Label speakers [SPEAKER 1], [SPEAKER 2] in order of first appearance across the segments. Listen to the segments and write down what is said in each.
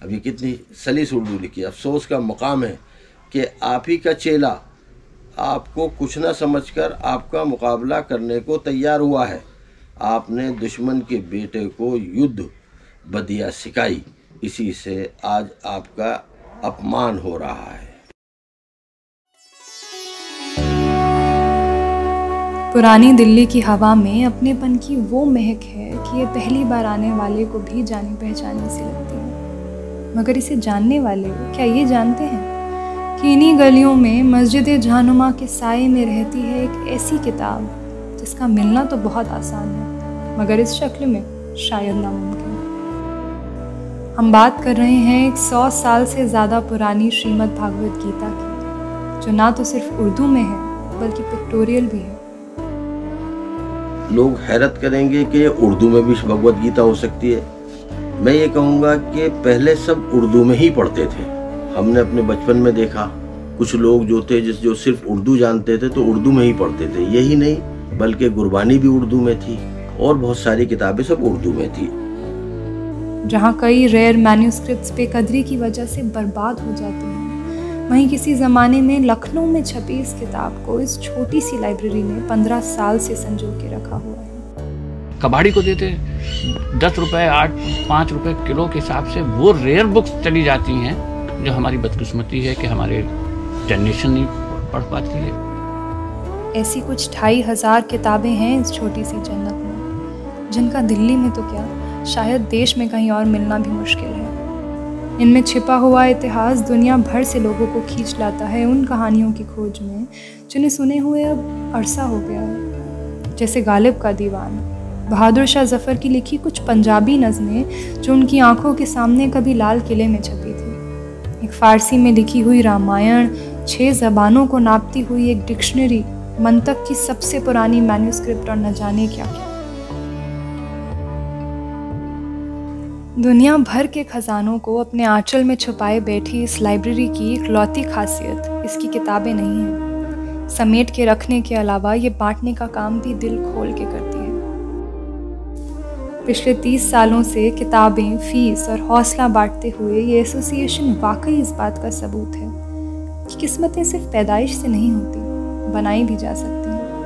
[SPEAKER 1] अभी कितनी सलीस उर्दू लिखी। अफसोस का मुकाम है कि आप ही का चेला आपको कुछ न समझकर आपका मुकाबला करने को तैयार हुआ है। आपने दुश्मन के बेटे को युद्ध बदिया सिखाई, इसी से आज आपका अपमान हो रहा है।
[SPEAKER 2] पुरानी दिल्ली की हवा में अपनेपन की वो महक है कि ये पहली बार आने वाले को भी जानी पहचानी सी लगती है। मगर इसे जानने वाले क्या ये जानते हैं कि इन्हीं गलियों में मस्जिद जहानुमा के साए में रहती है एक ऐसी किताब जिसका मिलना तो बहुत आसान है, मगर इस शक्ल में शायद नामुमकिन। हम बात कर रहे हैं एक 100 साल से ज़्यादा पुरानी श्रीमद् भागवत गीता की, जो ना तो सिर्फ उर्दू में है बल्कि पिक्टोरियल भी है।
[SPEAKER 1] लोग हैरत करेंगे कि उर्दू में भी भगवत गीता हो सकती है। मैं ये कहूँगा कि पहले सब उर्दू में ही पढ़ते थे। हमने अपने बचपन में देखा कुछ लोग जो थे जो सिर्फ उर्दू जानते थे तो उर्दू में ही पढ़ते थे। यही नहीं बल्कि गुरबानी भी उर्दू में थी और बहुत सारी किताबें सब उर्दू में थी।
[SPEAKER 2] जहाँ कई रेयर मैन्यूस्क्रिप्ट्स बेकदरी की वजह से बर्बाद हो जाते हैं, वहीं किसी ज़माने में लखनऊ में छपी इस किताब को इस छोटी सी लाइब्रेरी ने 15 साल से संजो के रखा हुआ है।
[SPEAKER 3] कबाड़ी को देते 10 रुपए 5 रुपए किलो के हिसाब से वो रेयर बुक्स चली जाती हैं, जो हमारी बदकिस्मती है कि हमारे जनरेशन नहीं पढ़ पाती है।
[SPEAKER 2] ऐसी कुछ 2500 किताबें हैं इस छोटी सी जन्नत में, जिनका दिल्ली में तो क्या शायद देश में कहीं और मिलना भी मुश्किल है। इनमें छिपा हुआ इतिहास दुनिया भर से लोगों को खींच लाता है उन कहानियों की खोज में जिन्हें सुने हुए अब अरसा हो गया है। जैसे गालिब का दीवान, बहादुर शाह जफ़र की लिखी कुछ पंजाबी नज़में जो उनकी आंखों के सामने कभी लाल किले में छपी थी, एक फ़ारसी में लिखी हुई रामायण, 6 ज़बानों को नापती हुई एक डिक्शनरी, मंतक की सबसे पुरानी मैन्यूस्क्रिप्ट और न जाने क्या क्या। दुनिया भर के खजानों को अपने आंचल में छुपाए बैठी इस लाइब्रेरी की इकलौती खासियत इसकी किताबें नहीं हैं। समेट के रखने के अलावा ये बांटने का काम भी दिल खोल के करती है। पिछले 30 सालों से किताबें, फीस और हौसला बांटते हुए ये एसोसिएशन वाकई इस बात का सबूत है कि किस्मतें सिर्फ पैदाइश से नहीं होती, बनाई भी जा सकती हैं।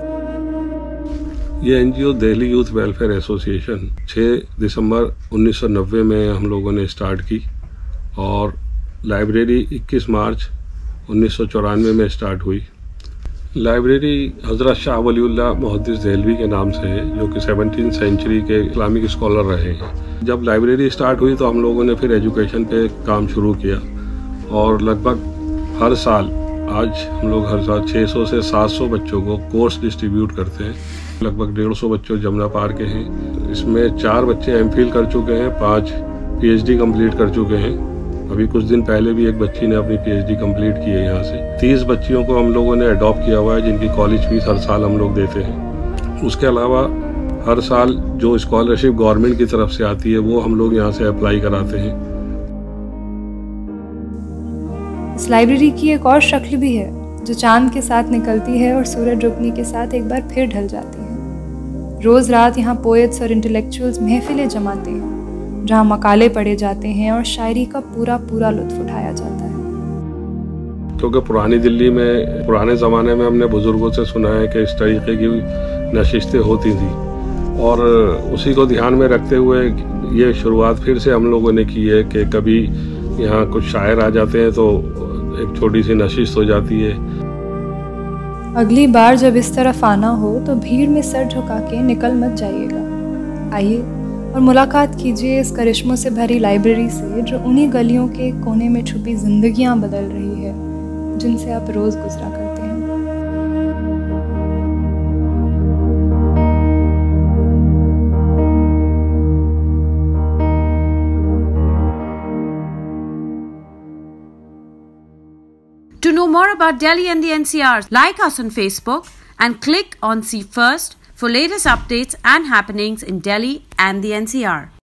[SPEAKER 4] ये NGO Delhi youth welfare association 6 दिसंबर 1990 में हम लोगों ने स्टार्ट की और लाइब्रेरी 21 मार्च 1994 में स्टार्ट हुई। लाइब्रेरी हज़रत शाह वलीउल्लाह मुहद्दिस देहलवी के नाम से है, जो कि 17वीं सेंचुरी के इस्लामिक स्कॉलर रहे हैं। जब लाइब्रेरी स्टार्ट हुई तो हम लोगों ने फिर एजुकेशन पे काम शुरू किया और लगभग हर साल हम लोग हर साल 600 से 700 बच्चों को कोर्स डिस्ट्रीब्यूट करते हैं। लगभग 150 बच्चों जमुना पार के हैं। इसमें 4 बच्चे एमफिल कर चुके हैं, 5 पीएचडी कंप्लीट कर चुके हैं। अभी कुछ दिन पहले भी एक बच्ची ने अपनी पीएचडी कंप्लीट की है यहाँ से। 30 बच्चियों को हम लोगों ने अडॉप्ट किया हुआ है, जिनकी कॉलेज फीस हर साल हम लोग देते हैं। उसके अलावा हर साल जो स्कॉलरशिप गवर्नमेंट की तरफ से आती है वो हम लोग यहाँ से अप्लाई कराते हैं।
[SPEAKER 2] इस लाइब्रेरी की एक और शक्ल भी है जो चांद के साथ निकलती है और सूरज डूबने के साथ एक बार फिर ढल जाती है। रोज़ रात यहाँ पोएट्स और इंटेलेक्चुअल्स महफिलें जमाते हैं, जहाँ मकाले पढ़े जाते हैं और शायरी का पूरा लुत्फ उठाया जाता है।
[SPEAKER 4] क्योंकि पुरानी दिल्ली में पुराने ज़माने में हमने बुजुर्गों से सुना है कि इस तरीके की नशिस्तें होती थी और उसी को ध्यान में रखते हुए ये शुरुआत फिर से हम लोगों ने की है कि कभी यहाँ कुछ शायर आ जाते हैं तो एक छोटी सी नशिस्त हो जाती है।
[SPEAKER 2] अगली बार जब इस तरफ आना हो तो भीड़ में सर झुका के निकल मत जाइएगा। आइए और मुलाकात कीजिए इस करिश्मों से भरी लाइब्रेरी से, जो उन्हीं गलियों के कोने में छुपी जिंदगियां बदल रही है जिनसे आप रोज गुजरा करते हैं।
[SPEAKER 5] To know more about Delhi and the NCR, like us on Facebook and click on See First for latest updates and happenings in Delhi and the NCR.